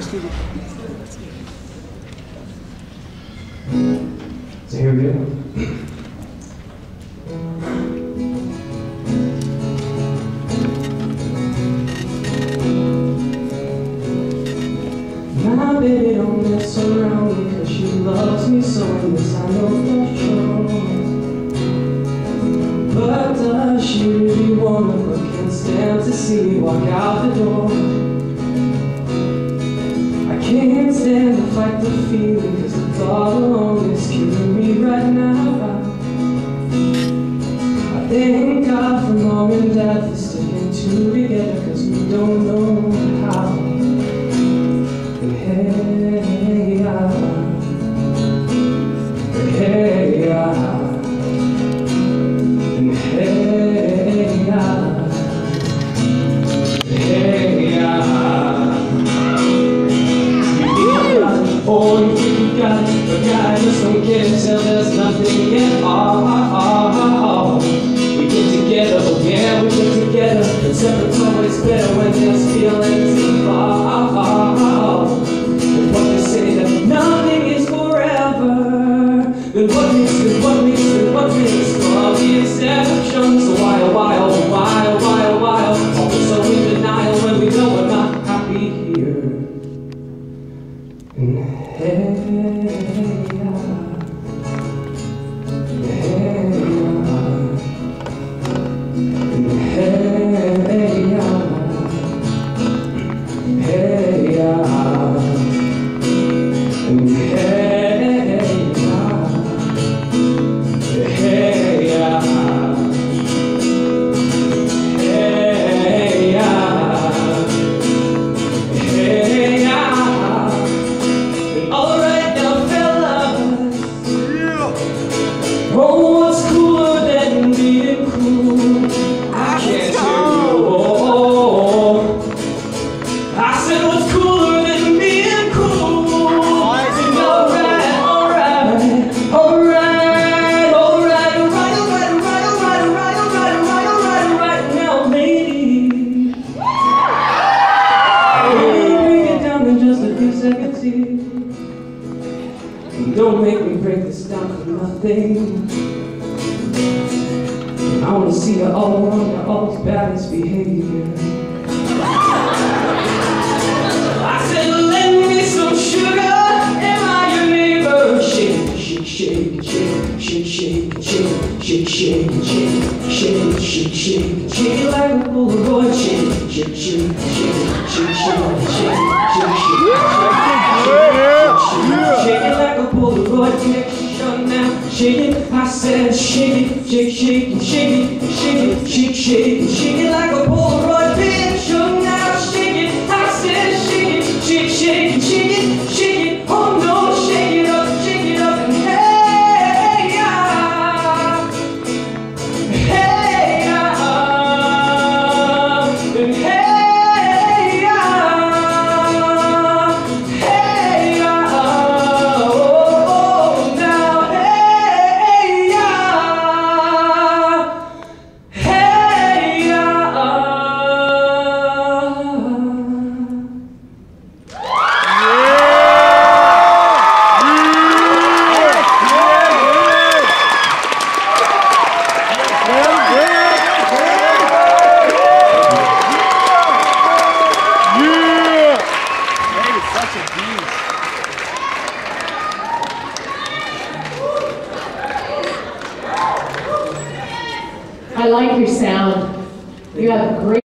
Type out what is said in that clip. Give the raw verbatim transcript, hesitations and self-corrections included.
So here we go. My baby don't mess around because she loves me so, and this I know for sure. But does she really wanna, but can't stand to see me walk out the door? I can't stand to fight the feeling, cause the thought alone is killing me right now. I thank God for mom and dad for sticking two together, cause we don't know how. And hey, ah, hey, ah, and hey, ah, hey, ah. Oh, you think you got it, but God just don't care till there's nothing at all. We get together, oh yeah, we get together, but separate's always better when there's feelings involved. And what they say that nothing is forever, then what makes it, what makes it, what makes love the exception? So why, oh why, oh why, oh why, oh why, oh always so in denial when we know we're not happy here. And hey, ah, hey, ah, and hey, ah, hey, ah, and hey, ah, hey, ah, hey, ah, hey, ah. Alright now fellas, oh what's cooler than being cool? I can't hear you, oh, I said what's cooler than being cool? Alright, alright, alright, alright, alright, alright, alright, alright, alright, alright, alright, alright, alright, now ladies, bring it down in just a few seconds here. Don't make me break this down for nothing. I wanna see you all around your all's baddest behavior. I said, lend me some sugar, am I your neighbor? Shake, shake, shake, shake, shake, shake, shake, shake, shake, shake, shake, shake, shake, shake it like a Polaroid. Shake, shake, shake, shake, shake, shake, shake, shake, shake, shake it like a Polaroid picture now. Shake it, I said shake it, shake, shake, shake it, shake it, shake, shake, shake it like a Polaroid picture now. Shake it, I said shake it, shake, shake, shake it, shake it, oh no, shake it up, shake it up, and hey, ah, hey, ah, and hey. I like your sound. You have great